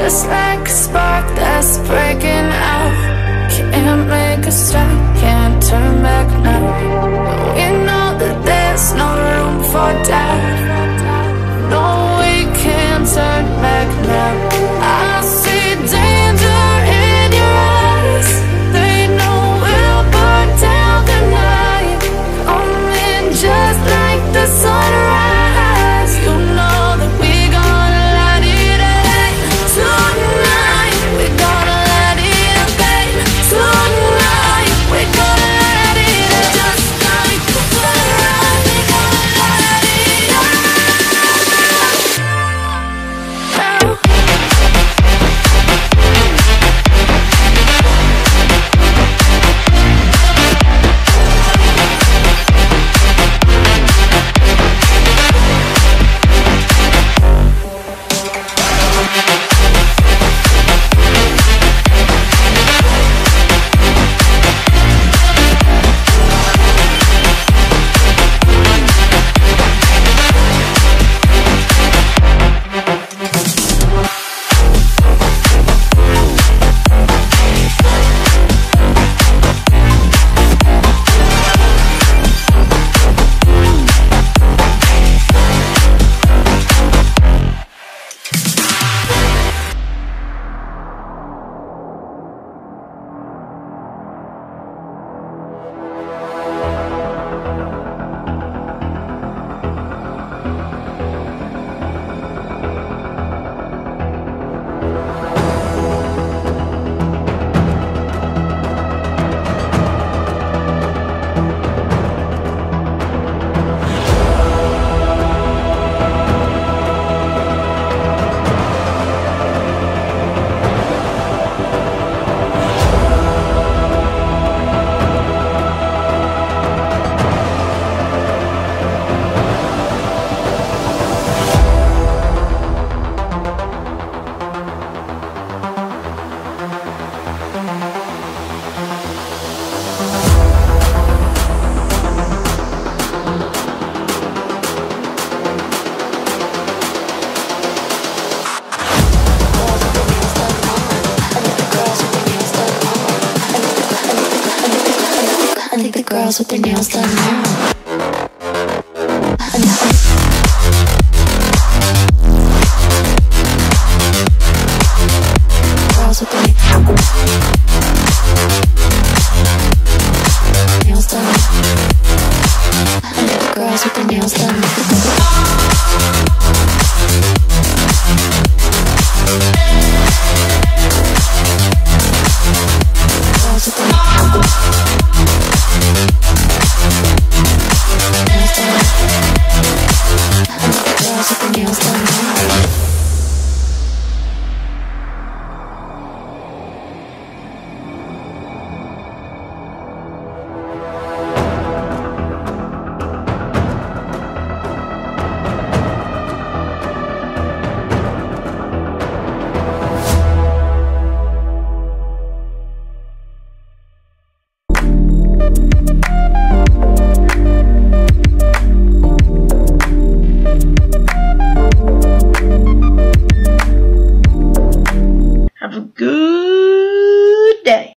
just like a spark that's breaking out. Can't make a stop, can't turn back now. We know that there's no room for doubt. No, we can't turn back now. I see danger in your eyes. They know we'll burn down the night. Coming just like the sunrise. You know that we gonna light it up. Tonight we gonna light it up, babe. Tonight we gonna light it up. Just like the sunrise, we gonna light it up. I think the girls with their nails done now.